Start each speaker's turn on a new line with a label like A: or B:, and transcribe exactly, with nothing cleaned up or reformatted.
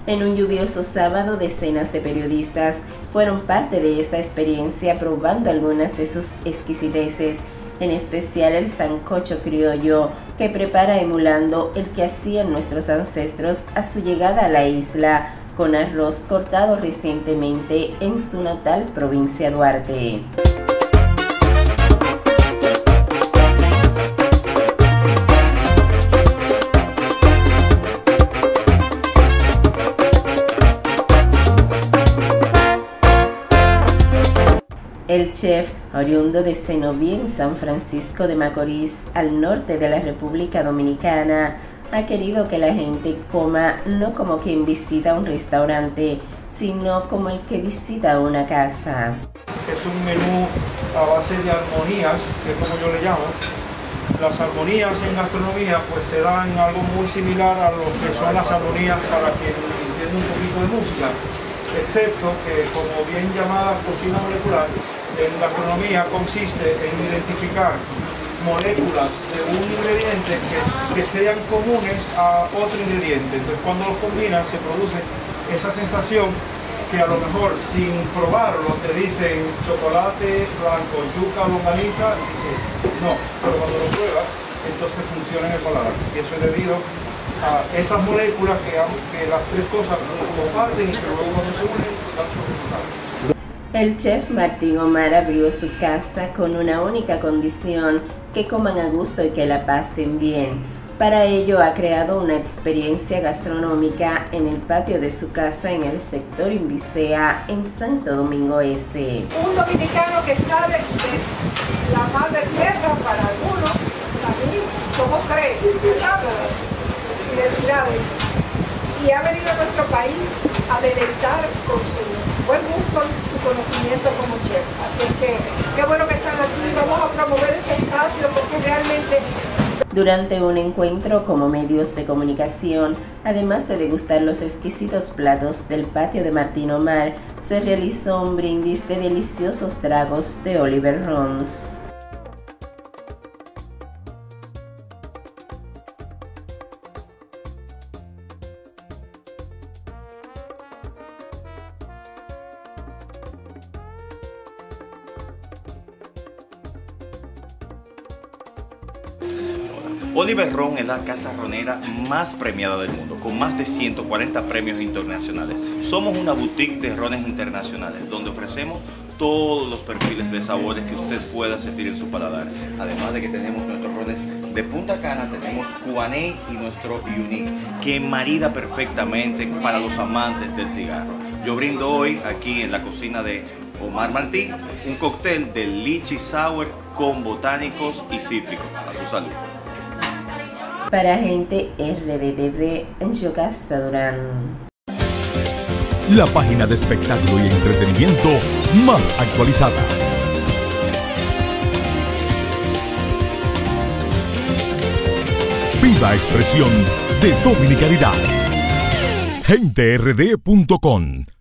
A: En un lluvioso sábado, decenas de periodistas fueron parte de esta experiencia probando algunas de sus exquisiteces, en especial el sancocho criollo, que prepara emulando el que hacían nuestros ancestros a su llegada a la isla, con arroz cortado recientemente en su natal provincia Duarte. El chef, oriundo de Cenoví, en San Francisco de Macorís, al norte de la República Dominicana, ha querido que la gente coma no como quien visita un restaurante, sino como el que visita una casa.
B: Es un menú a base de armonías, que es como yo le llamo. Las armonías en gastronomía pues se dan algo muy similar a lo que son las armonías para quien entiende un poquito de música, excepto que, como bien llamada cocina molecular, en gastronomía consiste en identificar moléculas de un ingrediente que, que sean comunes a otro ingrediente. Entonces, cuando los combinas se produce esa sensación que a lo mejor sin probarlo te dicen chocolate blanco, yuca, longaniza, y dices no, pero cuando lo pruebas entonces funciona en el paladar. Y eso es debido a esas moléculas que, que las tres cosas comparten y que luego cuando se unen dan su resultado.
A: El chef Martín Omar abrió su casa con una única condición: que coman a gusto y que la pasen bien. Para ello ha creado una experiencia gastronómica en el patio de su casa en el sector Invicea, en Santo Domingo Este.
C: Un dominicano que sabe de la madre tierra para algunos, también somos tres, ¿verdad? Identidades. Y ha venido a nuestro país a deleitar con su buen gusto, su conocimiento como chef. Así que qué bueno que están aquí. Vamos a promover este espacio porque realmente...
A: Durante un encuentro como medios de comunicación, además de degustar los exquisitos platos del patio de Martín Omar, se realizó un brindis de deliciosos tragos de Oliver Rons.
D: Oliver Ron es la casa ronera más premiada del mundo, con más de ciento cuarenta premios internacionales. Somos una boutique de rones internacionales, donde ofrecemos todos los perfiles de sabores que usted pueda sentir en su paladar. Además de que tenemos nuestros rones de Punta Cana, tenemos Cubaney y nuestro Unique, que marida perfectamente para los amantes del cigarro. Yo brindo hoy, aquí en la cocina de Omar Martín, un cóctel de Lychee Sour con botánicos y cítricos. A su salud.
A: Para Gente R D T V, en Yocasta Durán.
E: La página de espectáculo y entretenimiento más actualizada. Viva expresión de dominicanidad. gente r d punto com